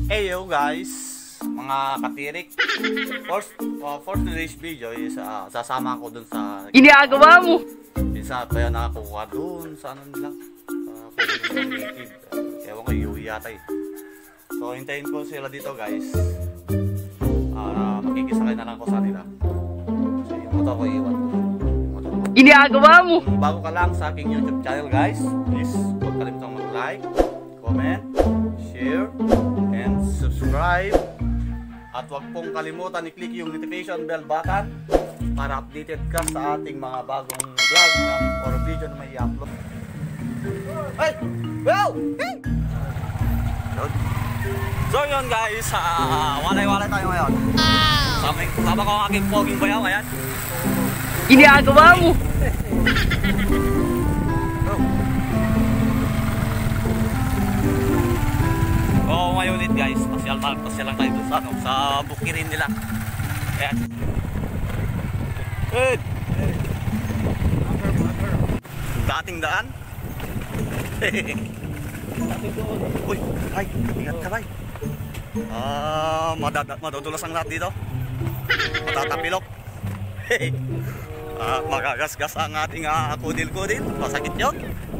Hey yo guys, mga katirik. For today's video is sasama ko dun sa Ginagawa mo! Isa pa yan nakakuha dun sa ano nila, sa native. Ewan ko, iuwi yata eh. So hintayin ko sila dito guys. Makikisakay na lang ko sa nila. So yung motor ko iwan ko. Ginagawa mo! Kung bago ka lang sa aking YouTube channel guys, please huwag kalimutang mag-like, comment, share, and subscribe. At huwag pong kalimutan i-click yung notification bell button para updated ka sa ating mga bagong vlog or video na may i-upload. Hey! Wow! Hey! So yun guys, walay-walay tayo ngayon. Sama ko ang aking poging bayaw ngayon. Ginagawa mo! Oo, ngayon ulit guys, pasyal lang tayo doon sa bukirin nila. Ayan. Hey! Dating daan. Uy, ay, ingat ka bay. Madudulas ang lahat dito. Matatapilok. Magagasgas ang ating kudil-kudil. Masakit yun.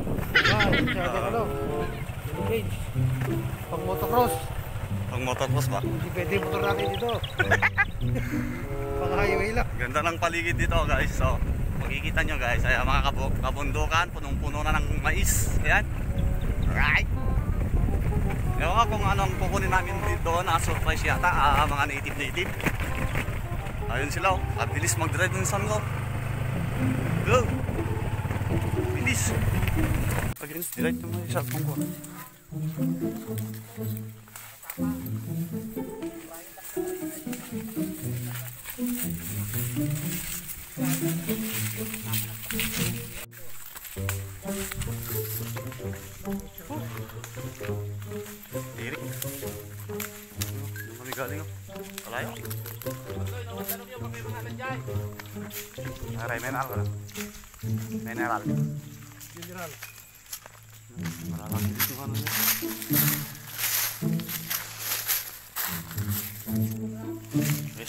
Pang motocross. Pang motocross ba? Hindi pwede motor natin dito. Pang highway lang. Ganda ng paligid dito guys. So, makikita nyo guys. Ay, mga kabundukan. Punong-puno na ng mais. Ayan. Alright. Ewan nga kung anong kukunin namin dito na surprise yata. Mga native. Ayun sila. Bilis mag-drive ng sun ko. Go! Bilis. Against direct naman yung cellphone ko. Dirik. Kami galing oh. Malayo. Aray, mineral ko lang. Mineral. General. Malalaki dito ka na. Yes.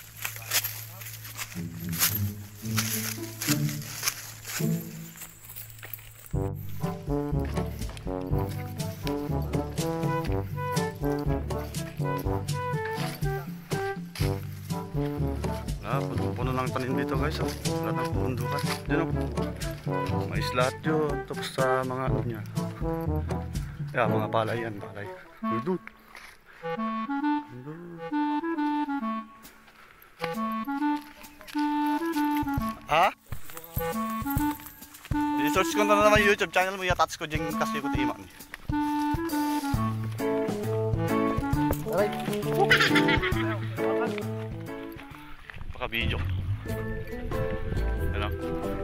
Puno ng tanim dito guys. Lahat ng pundukan. Diyan o. Mais lahat yun. Tapos sa mga ano niya. Yeah, mga palay yan. Palay. Doon. Ha? I-search ko na naman yung YouTube channel mo. Yatats ko dyan kasi ko timan. Aray. Baka video. Ano?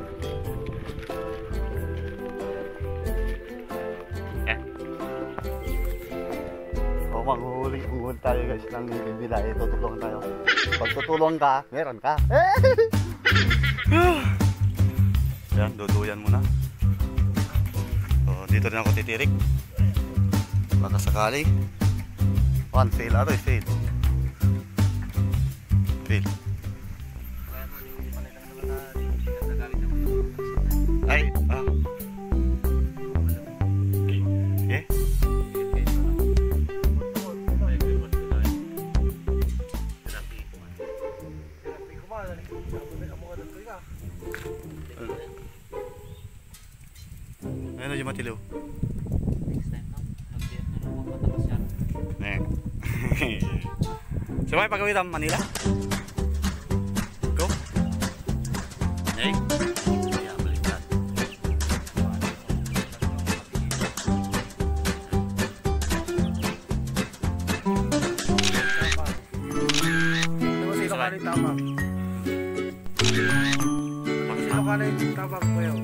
O manghuli tayo guys ng nilibila. Tutulungan tayo. Pag tutulong ka, meron ka. Yan, duduyan muna. So, dito rin ako titirik. Baka sakali. One, fail. Aroy, fail. Fail. Ay, okay. Ayun na yung matiliw. So may pagawin ang Manila? Go. Hey. Yeah, balikan. Sino ka na yung tabak? Sino ka na yung tabak mo yun?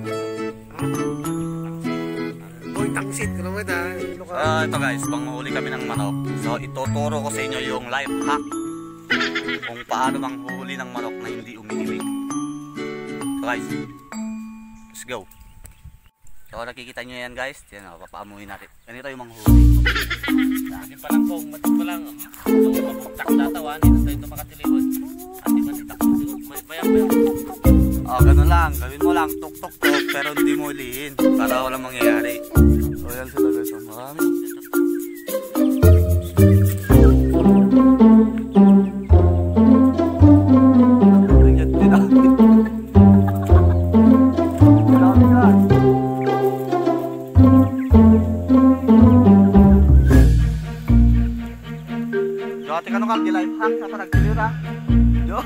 Uy, tangsit ko naman ha. Ito guys, panghuli kami ng manok. So ituturo ko sa inyo yung life hack kung paano manghuli ng manok na hindi umiiling. So guys, let's go. So nakikita nyo yan guys, yan o, papaamuhin natin. Ganito yung manghuli. Akin pa lang kung matik pa lang. Kung mapagtak datawanin, at tayo makatiliwan. Ati matitak mo. Bayang. O, ganun lang. Gawin mo lang tuk-tuk-tuk pero hindi mo ulihin para walang mangyayari. So yan sila guys, o, marami. Ate kano kang gilay hang sa nagtilira. Yo.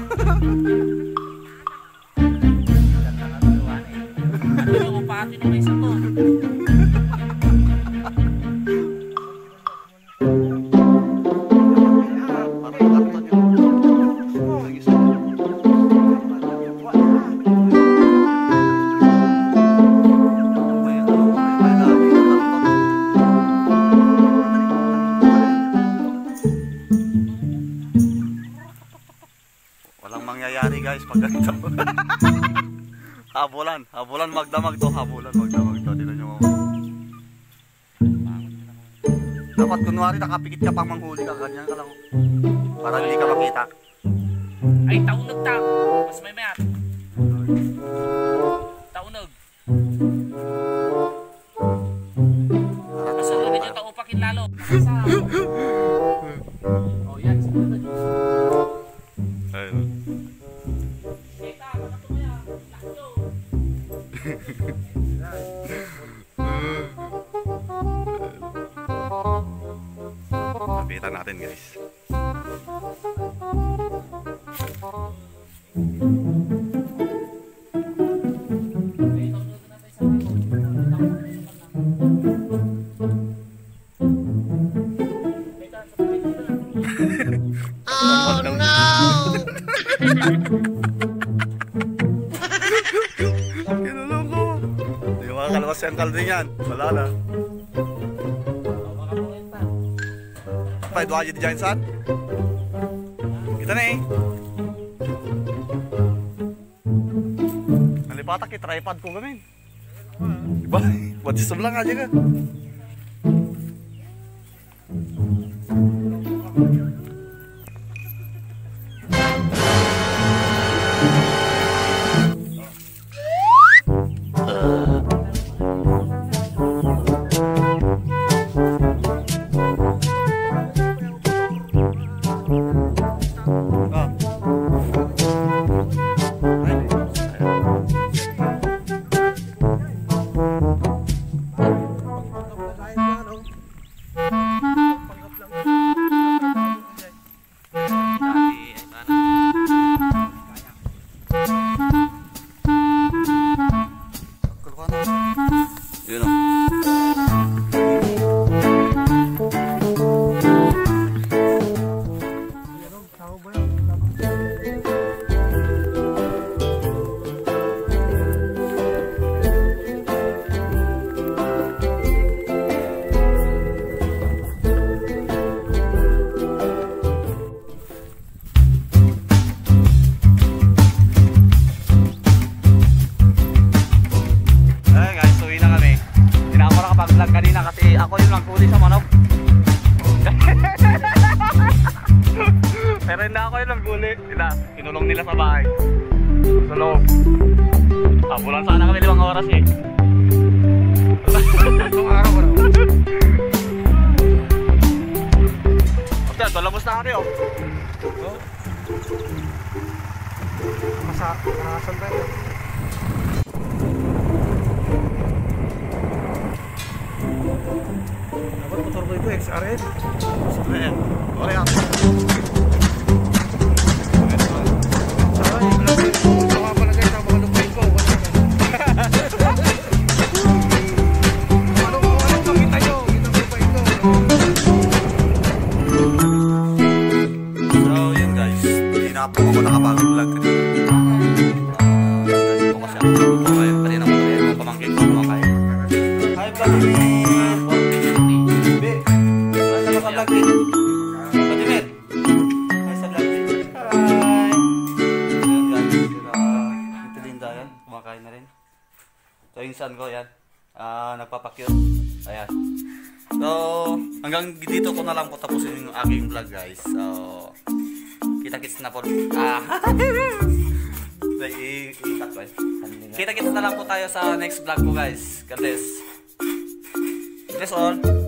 Ano yung pati na may isa to? Walang mangyayari guys pag ganito. Habulan magdamag to, tingnan nyo mo. Dapat kunwari nakapikit ka pang manghuli ka, ganyan ka lang. Para hindi ka makita. Ay, taunog ta. Mas may mayat. Taunog. Kasunod yung taupakin lalo. Nakasa. Oh, yan. Ayun. Kita, baka tumaya. Lakyo. Lapitan natin guys. Oh no! Kinuloko. Hindi makakalabas yung kalding yan. Wala na. Pwede aja di dyan saan? Kita na eh. Nalipatak tripod ko gamin. Diba? Buat di sebelah aja kan? Yun o. Vlog kanina kasi ako yung nagkuli sa manok. Pero hindi ako yung nagkuli. Kinulong nila sa bahay. Sa loob. Habulan sana kami 5 oras eh. Itong araw ko na. Basta, dolabos na kami oh. Makasan tayo. Dapat motor ko itu XRN. XRN. Korea. Salah yung lagi. Sama pala guys, sama kalupain ko. Anong makita nyo? Kalupain ko. So yun guys, hindi na po ako nakapag-vlog kanina. Kasi po kasi ako ngayon kanina ko rin yung pamangkin ko kumakain. Hi Vladimir! Vladimir! Hi sa Vladimir! Hi! Ayan guys, ito Linda yan, kumakain na rin. So yung son ko yan, nagpapakyut. Ayan. So, hanggang dito ko na lang po tapusin yung aking vlog guys. So, kita-kits na po. Kita-kits na lang po tayo sa next vlog ko guys. God bless. God bless all.